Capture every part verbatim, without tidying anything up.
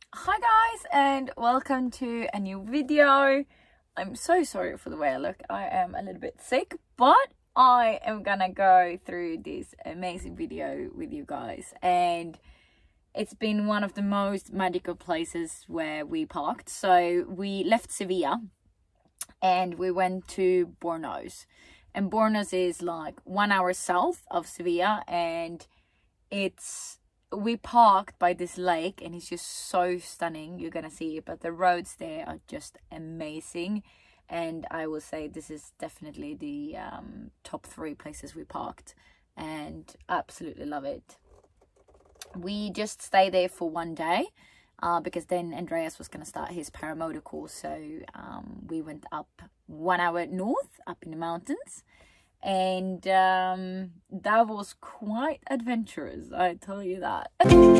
Hi guys, and welcome to a new video. I'm so sorry for the way I look. I am a little bit sick, but I am gonna go through this amazing video with you guys, and it's been one of the most magical places where we parked. So we left Sevilla and we went to Bornos, and Bornos is like one hour south of Sevilla, and it's we parked by this lake and it's just so stunning. You're gonna see it, but the roads there are just amazing, and I will say this is definitely the um, top three places we parked, and absolutely love it. We just stayed there for one day uh, because then Andreas was gonna start his paramotor course, so um, we went up one hour north up in the mountains. And um, that was quite adventurous, I tell you that.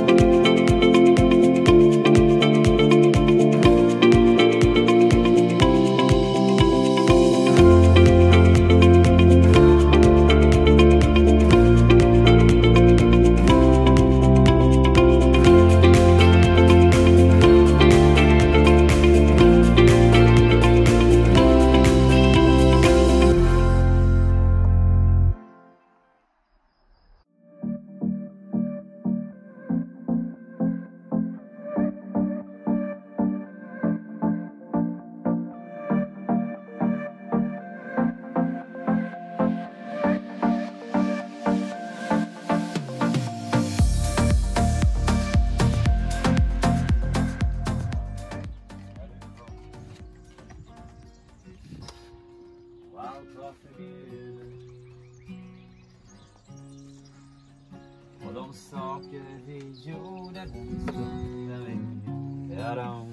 Och de saker vi gjorde den stunden vi gör om.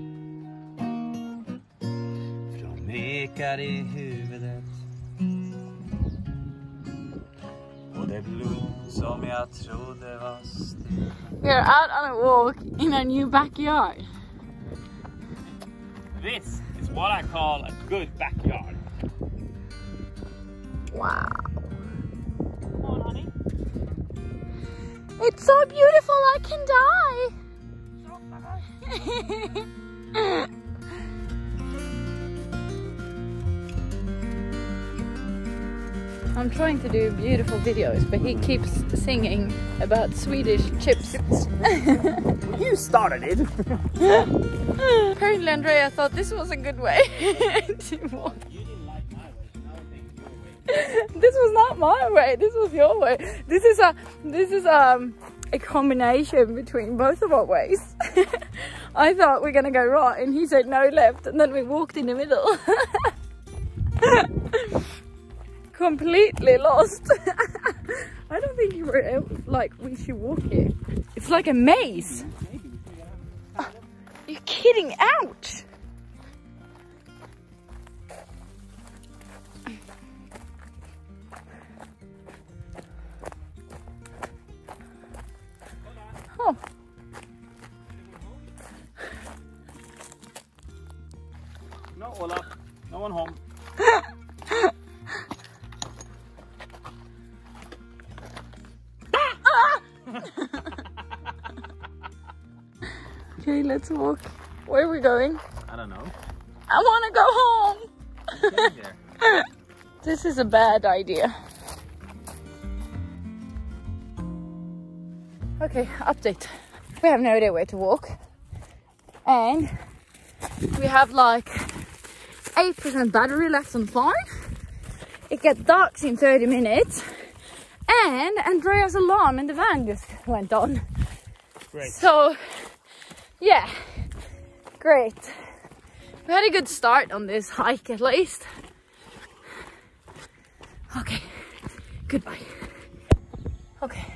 För de ekar i huvudet. Och det blod som jag trodde var still. We're out on a walk in a new backyard. This is what I call a good backyard. Wow. Come on, honey. It's so beautiful, I can die. I'm trying to do beautiful videos, but he keeps singing about Swedish chips. You started it. Apparently Andrea thought this was a good way to walk. This was not my way, this was your way. This is a this is um a combination between both of our ways. I thought we're gonna go right and he said no, left, and then we walked in the middle. Completely lost. I don't think you were like we should walk here. It's like a maze. Oh, you're kidding, ouch! Oh. No, Olaf. No one home. Okay, let's walk. Where are we going? I don't know. I want to go home. Get there. This is a bad idea. Okay, update. We have no idea where to walk, and we have like eight percent battery left on the phone. It gets dark in thirty minutes, and Andrea's alarm in the van just went on. Great. So, yeah, great. We had a good start on this hike at least. Okay, goodbye. Okay.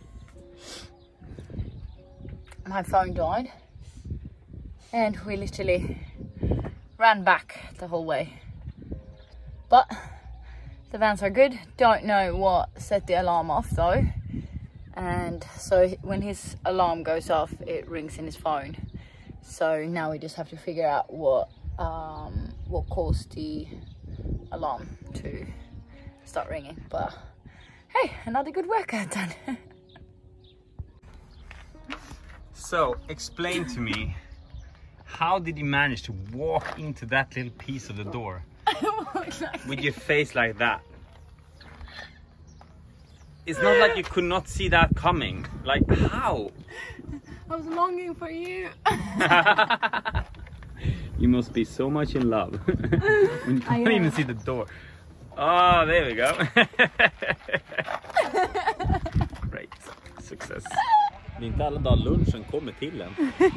My phone died and we literally ran back the whole way, but the vans are good. Don't know what set the alarm off though, and so when his alarm goes off it rings in his phone, so now we just have to figure out what um what caused the alarm to start ringing. But hey, another good workout done. So, explain to me, how did you manage to walk into that little piece of the door with your face like that? It's not like you could not see that coming. Like, how? I was longing for you. You must be so much in love when you can't even see the door. Oh, there we go. Great. Success. Det är inte alla dagar lunchen kommer till en.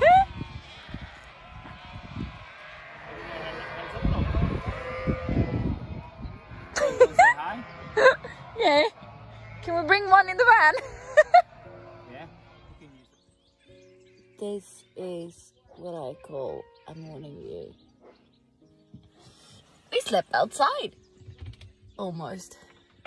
Yeah. Can we bring one in the van? Yeah. This is what I call a morning view. We slept outside. Almost.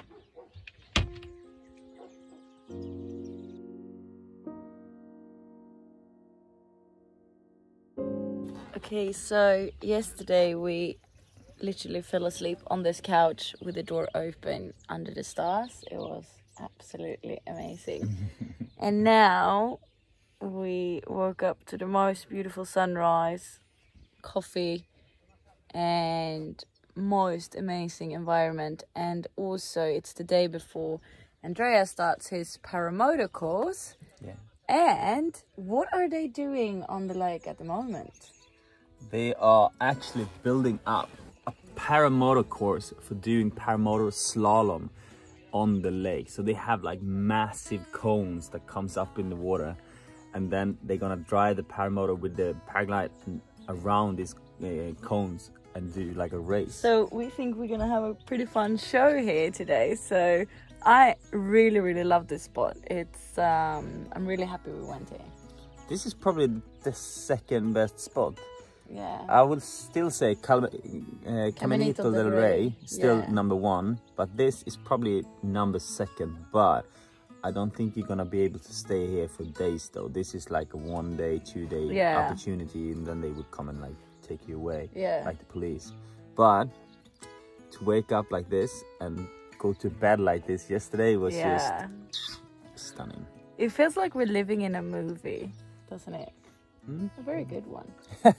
Okay, so yesterday we literally fell asleep on this couch with the door open under the stars. It was absolutely amazing. And now we woke up to the most beautiful sunrise, coffee, and most amazing environment. And also it's the day before Andreas starts his paramotor course. Yeah. And what are they doing on the lake at the moment? They are actually building up a paramotor course for doing paramotor slalom on the lake. So they have like massive cones that comes up in the water, and then they're gonna drive the paramotor with the paraglide around these uh, cones and do like a race. So we think we're gonna have a pretty fun show here today. So I really really love this spot. It's um I'm really happy we went here. This is probably the second best spot. Yeah. I would still say Cal uh, Caminito del Rey, still yeah. number one, but this is probably number second. But I don't think you're gonna be able to stay here for days though. This is like a one day, two day yeah. opportunity, and then they would come and like take you away, yeah. like the police. But to wake up like this and go to bed like this yesterday was yeah. just stunning. It feels like we're living in a movie, doesn't it? Mm. A very good one.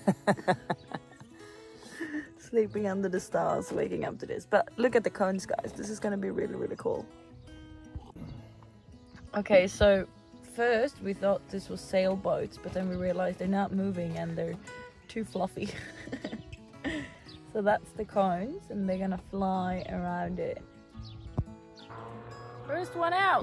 Sleeping under the stars, waking up to this. But look at the cones, guys. This is going to be really, really cool. Okay, so first we thought this was sailboats, but then we realized they're not moving and they're too fluffy. So that's the cones, and they're going to fly around it. First one out.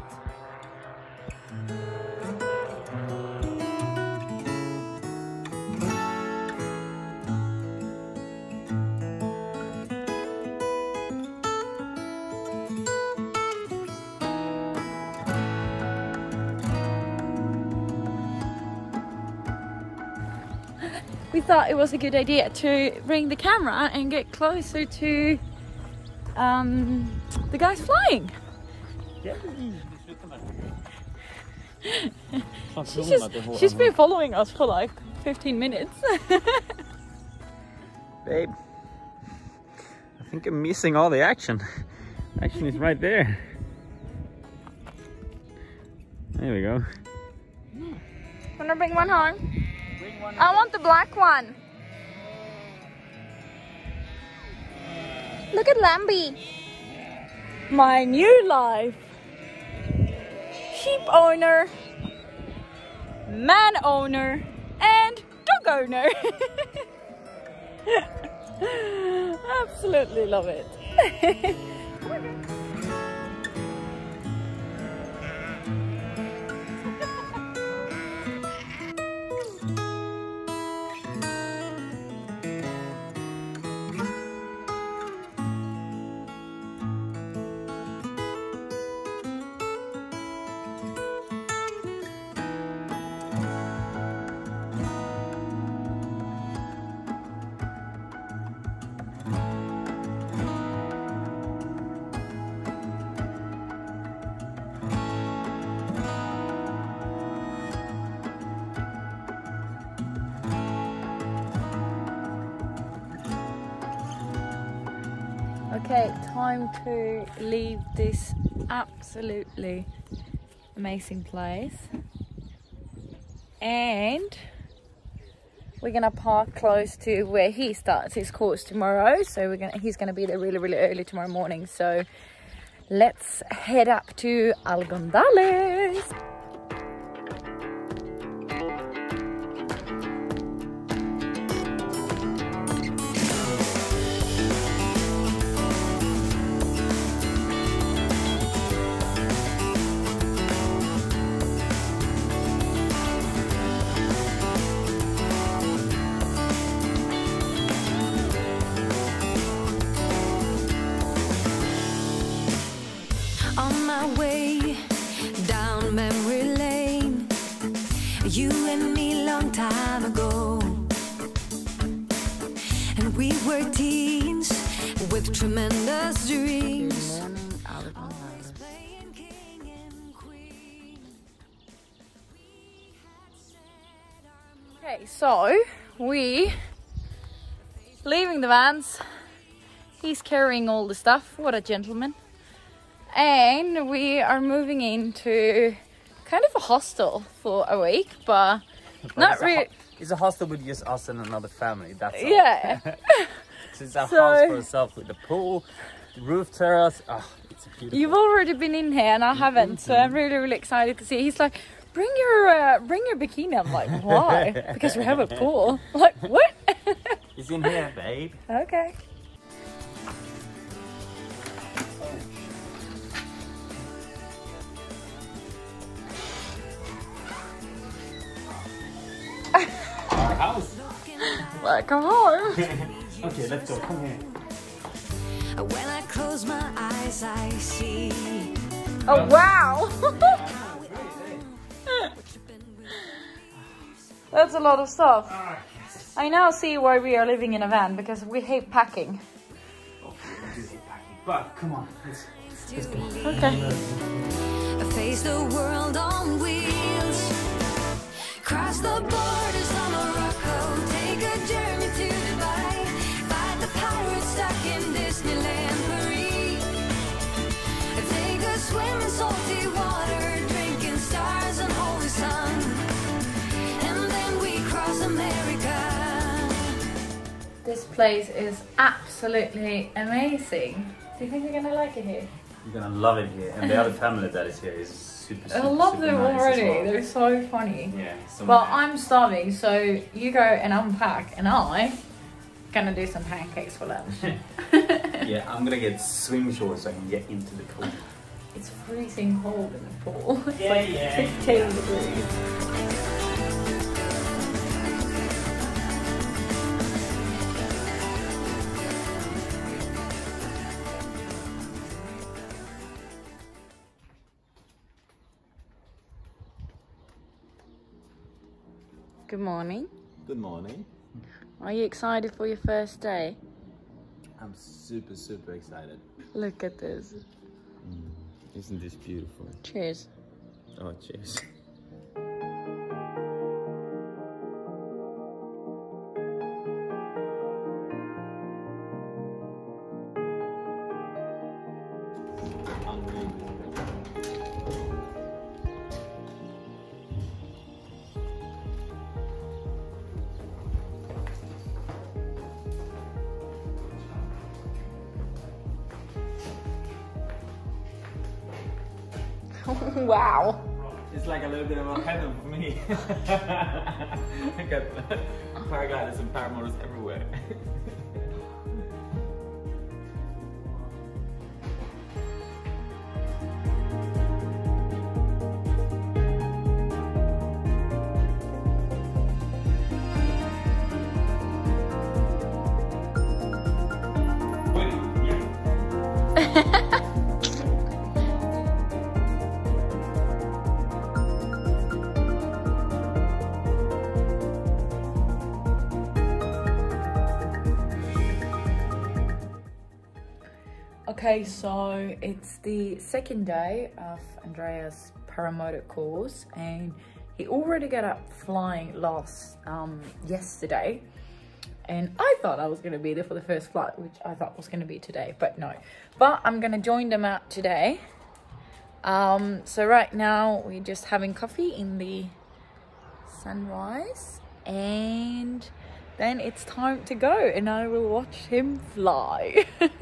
We thought it was a good idea to bring the camera and get closer to um, the guys flying. she's, just, she's been following us for like fifteen minutes. Babe, I think I'm missing all the action. Action is right there. There we go. Wanna bring one home? I want the black one. Look at Lambie. My new life. Sheep owner, man owner, and dog owner. Absolutely love it. Okay, time to leave this absolutely amazing place. and we're gonna park close to where he starts his course tomorrow. So we're gonna he's gonna be there really really early tomorrow morning. So let's head up to Algondales. On my way down memory lane, you and me long time ago, and we were teens with tremendous dreams. Playing king and queen. Okay, so we leaving the vans. He's carrying all the stuff. What a gentleman. And we are moving into kind of a hostel for a week, but, but not really. It's a hostel with just us and another family. That's all. Yeah. So it's a So- house for itself with the pool, roof terrace. Oh, it's beautiful. You've already been in here and I haven't, so I'm really, really excited to see. He's like, bring your uh, bring your bikini. I'm like, why? Because we have a pool. I'm like, what? It's in here, babe. Okay. Our house. Welcome home. Okay, let's go. Come here. When I close my eyes, I see. Oh, wow. That's a lot of stuff. I now see why we are living in a van, because we hate packing. But come on, let's, let's go. Okay. Face the world on wheels. Cross the borders on Morocco. Take a journey to Dubai. Fight the pirates stuck in Disneyland Paris. Take a swim in salty water, drinking stars and holy sun. And then we cross America. This place is absolutely amazing. Do you think we're gonna like it here? You're gonna love it here, and the other family that is here is super. super I love super them nice as already. well. They're so funny. Yeah. So Well, nice. I'm starving, so you go and unpack, and I gonna do some pancakes for lunch. Yeah, I'm gonna get swim shorts so I can get into the pool. It's freezing cold in the pool. It's Yeah, like yeah, fifteen yeah. degrees. Good morning. Good morning. Are you excited for your first day? I'm super super excited. Look at this. Mm. Isn't this beautiful? Cheers. Oh, cheers. Wow. It's like a little bit of a heaven for me. I got paragliders and paramotors everywhere. Okay, so it's the second day of Andrea's paramotor course, and he already got up flying last um, yesterday, and I thought I was going to be there for the first flight, which I thought was going to be today, but no. But I'm going to join them out today. Um, so right now we're just having coffee in the sunrise, and then it's time to go and I will watch him fly.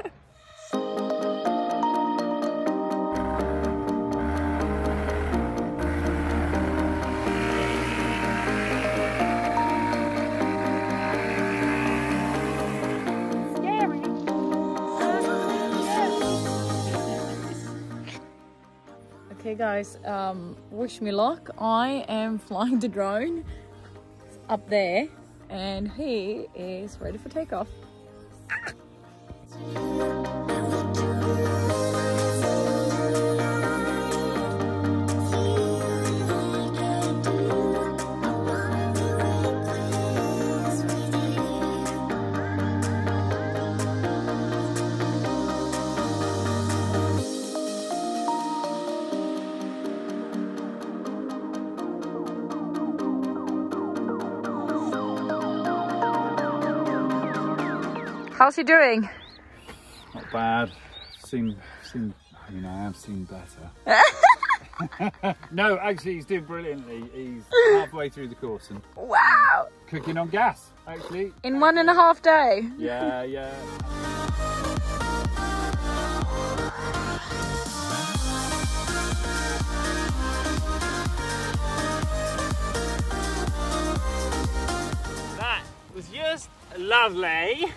Okay guys, um, wish me luck. I am flying the drone up there and he is ready for takeoff. How's he doing? Not bad. Seen, seen. I mean, I have seen better. No, actually, he's doing brilliantly. He's halfway through the course and wow, cooking on gas. Actually, in one and a half day. Yeah, yeah. That was just lovely.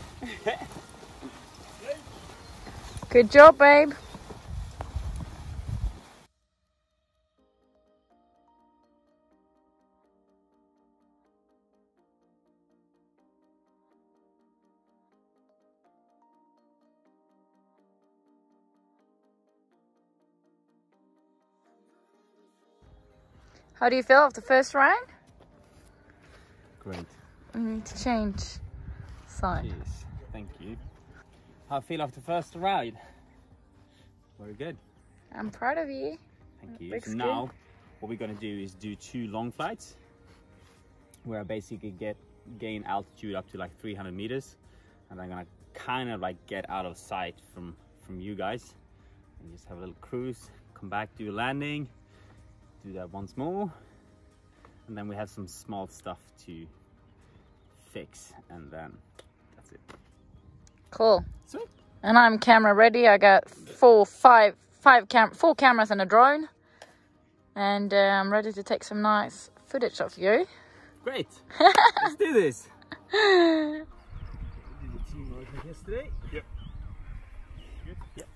Good job, babe. How do you feel after the first round? Great. We need to change side. Cheers. Thank you. How I feel after first ride? Very good. I'm proud of you. Thank you. Looks So now, what we're gonna do is do two long flights, where I basically get gain altitude up to like three hundred meters, and I'm gonna kind of like get out of sight from from you guys, and just have a little cruise, come back, do a landing, do that once more, and then we have some small stuff to fix, and then that's it. Cool. Sweet. And I'm camera ready. I got four, five, five cam, four cameras and a drone, and uh, I'm ready to take some nice footage of you. Great. Let's do this. Did the team work yesterday? Yep. Good. Yep.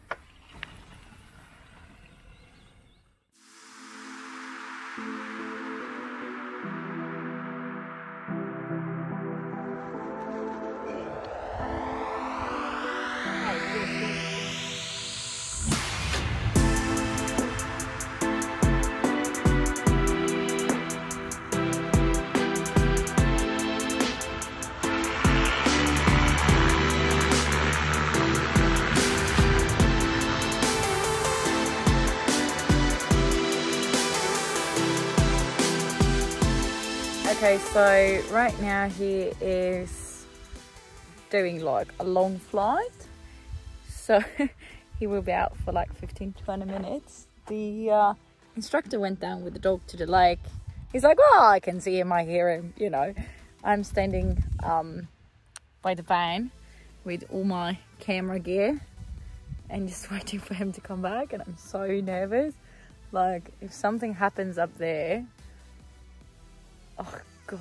Okay, so right now he is doing like a long flight, so he will be out for like fifteen to twenty minutes. The uh, instructor went down with the dog to the lake. He's like, well, I can see him, I hear him, you know. I'm standing um, by the van with all my camera gear and just waiting for him to come back, and I'm so nervous. Like, if something happens up there, oh God,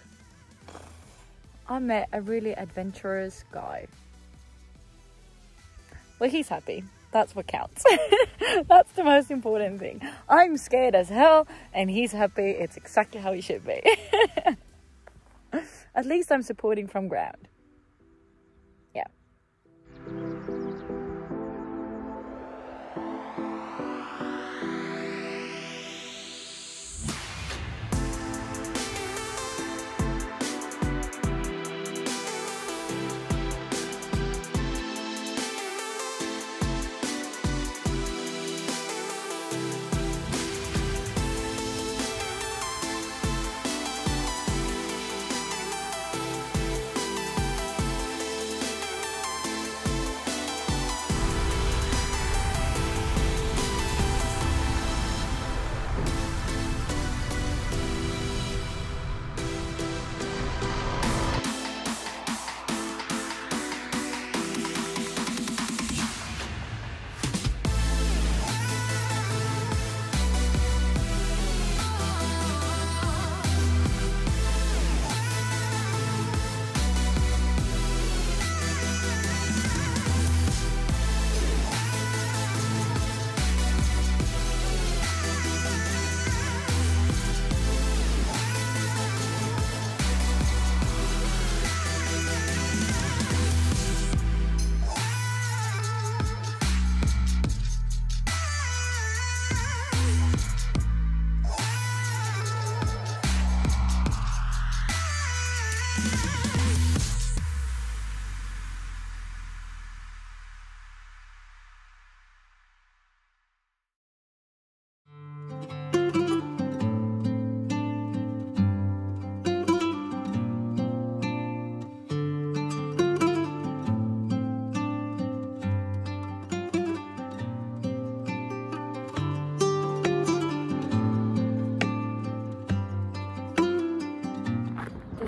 I met a really adventurous guy. Well, he's happy. That's what counts. That's the most important thing. I'm scared as hell and he's happy. It's exactly how he should be. At least I'm supporting from ground. Yeah.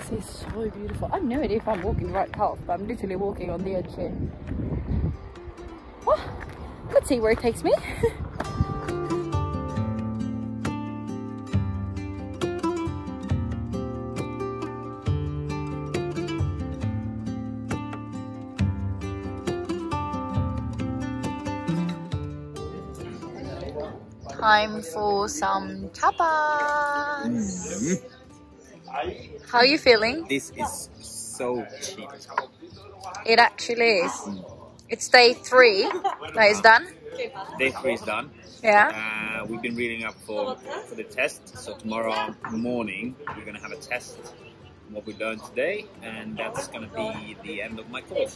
This is so beautiful. I have no idea if I'm walking the right path, but I'm literally walking on the edge here. Well, let's see where it takes me. Time for some tapas. Mm-hmm. How are you feeling? This is so cheap. It actually is. It's day three that is done. Day three is done. Yeah. Uh, we've been reading up for, for the test. So tomorrow morning we're going to have a test on what we learned today. And that's going to be the end of my course.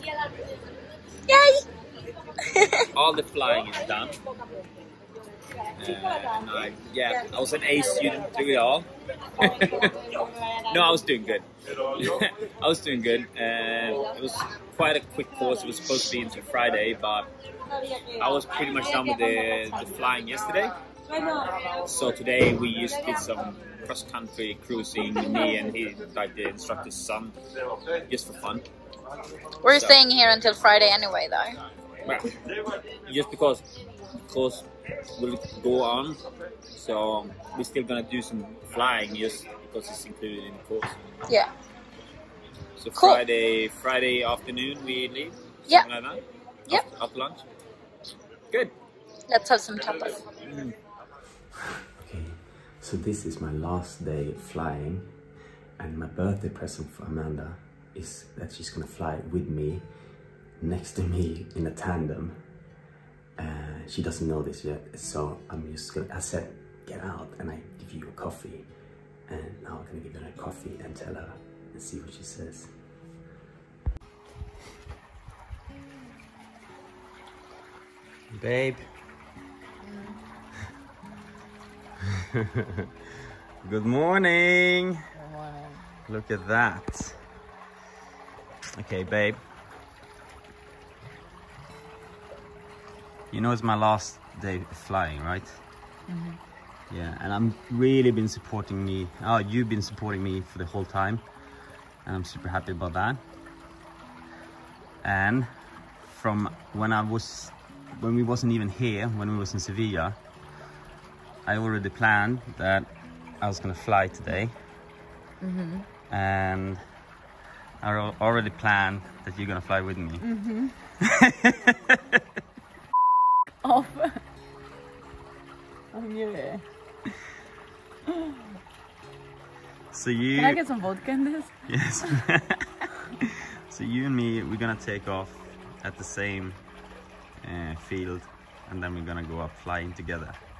Yay! All the flying is done. Uh, and I, yeah, I was an A student through it all. No, I was doing good. I was doing good. Uh, it was quite a quick course. It was supposed to be until Friday, but I was pretty much done with the, the flying yesterday. So today we just did some cross-country cruising, me and he, like the instructor's son, just for fun. We're So- staying here until Friday anyway, though. Well, just because the course will go on, so we're still gonna do some flying just because it's included in the course. Yeah. So Cool. Friday, Friday afternoon we leave. Yeah. Something like that. Yeah. After, after lunch. Good. Let's have some tapas. Mm. Okay, so this is my last day flying, and my birthday present for Amanda is that she's gonna fly with me, next to me in a tandem. Uh, she doesn't know this yet, so I'm just gonna, I said, get out and I give you a coffee. And now I'm gonna give her a coffee and tell her and see what she says. Babe. Good morning. Good morning. Look at that. Okay, babe. You know it's my last day flying, right? Mm-hmm. Yeah, and I'm really been supporting me. Oh, you've been supporting me for the whole time, and I'm super happy about that. And from when I was, when we wasn't even here, when we was in Sevilla, I already planned that I was gonna fly today. Mm-hmm. And I al- already planned that you're gonna fly with me. Mm-hmm. Off. I knew it. So you... Can I get some vodka in this? Yes. So you and me, we're gonna take off at the same uh, field, and then we're gonna go up flying together.